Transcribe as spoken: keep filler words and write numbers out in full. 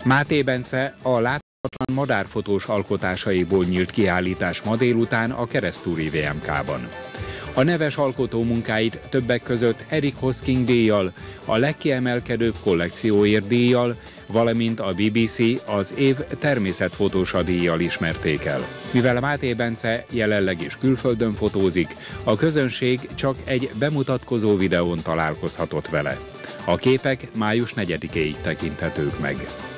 Máté Bence a láthatatlan madárfotós alkotásaiból nyílt kiállítás ma délután a Keresztúri vé em ká-ban. A neves alkotó munkáit többek között Eric Hosking díjjal, a legkiemelkedőbb kollekcióért díjjal, valamint a bé bé cé az év természetfotósa díjjal ismerték el. Mivel Máté Bence jelenleg is külföldön fotózik, a közönség csak egy bemutatkozó videón találkozhatott vele. A képek május negyedikéig tekinthetők meg.